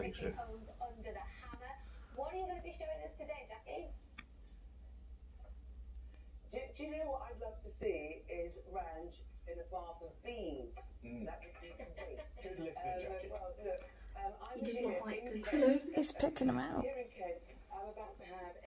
think so. Under the Hammer. What are you going to be showing us today, Jackie? Do you know what I'd love to see is Ranj in a bath of beans. That would be great. Good listening, Jackie. Well, look, He does not like the clue. It's picking them out.